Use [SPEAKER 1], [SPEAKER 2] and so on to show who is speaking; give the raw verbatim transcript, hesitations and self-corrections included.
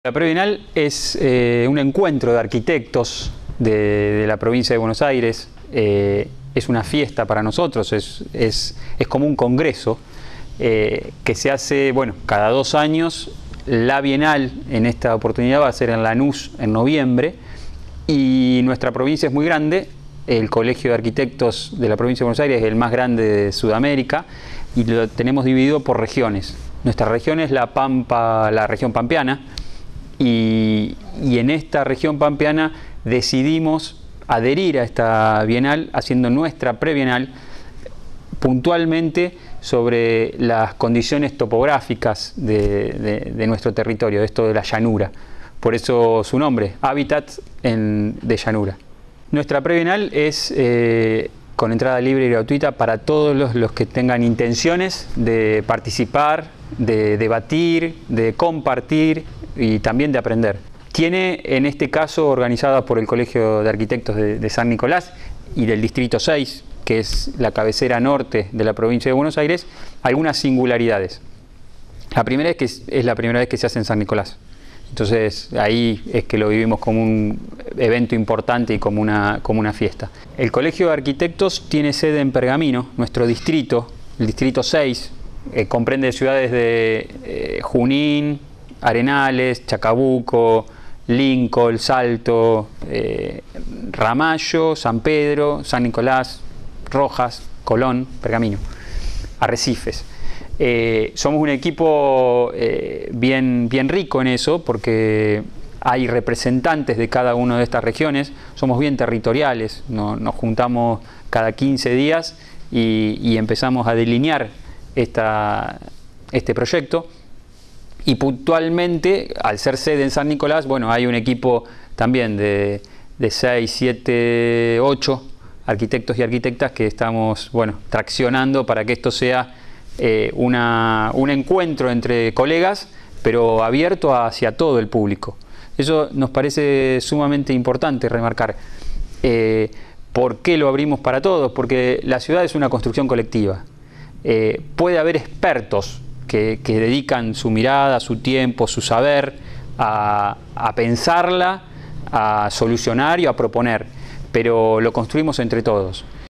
[SPEAKER 1] La Prebienal es eh, un encuentro de arquitectos de, de la provincia de Buenos Aires. Eh, es una fiesta para nosotros, es, es, es como un congreso eh, que se hace, bueno, cada dos años. La Bienal en esta oportunidad va a ser en Lanús en noviembre, y nuestra provincia es muy grande. El Colegio de Arquitectos de la provincia de Buenos Aires es el más grande de Sudamérica y lo tenemos dividido por regiones. Nuestra región es la Pampa, la región pampeana. Y, y en esta región pampeana decidimos adherir a esta Bienal haciendo nuestra prebienal puntualmente sobre las condiciones topográficas de, de, de nuestro territorio, de esto de la llanura. Por eso su nombre, Hábitat en, de Llanura. Nuestra prebienal es eh, con entrada libre y gratuita para todos los, los que tengan intenciones de participar, de debatir, de compartir y también de aprender. Tiene, en este caso, organizada por el Colegio de Arquitectos de, de San Nicolás y del Distrito seis, que es la cabecera norte de la provincia de Buenos Aires, algunas singularidades. La primera es que es, es la primera vez que se hace en San Nicolás. Entonces ahí es que lo vivimos como un evento importante y como una, como una fiesta. El Colegio de Arquitectos tiene sede en Pergamino, nuestro distrito, el Distrito seis, eh, comprende ciudades de eh, Junín, Arenales, Chacabuco, Lincoln, Salto, eh, Ramallo, San Pedro, San Nicolás, Rojas, Colón, Pergamino, Arrecifes. Eh, somos un equipo eh, bien, bien rico en eso, porque hay representantes de cada una de estas regiones. Somos bien territoriales, no, nos juntamos cada quince días y, y empezamos a delinear esta, este proyecto. Y puntualmente, al ser sede en San Nicolás, bueno, hay un equipo también de, de seis, siete, ocho arquitectos y arquitectas que estamos, bueno, traccionando para que esto sea eh, una, un encuentro entre colegas, pero abierto hacia todo el público. Eso nos parece sumamente importante remarcar. Eh, ¿Por qué lo abrimos para todos? Porque la ciudad es una construcción colectiva. Eh, puede haber expertos Que, que dedican su mirada, su tiempo, su saber a, a pensarla, a solucionar y a proponer, pero lo construimos entre todos.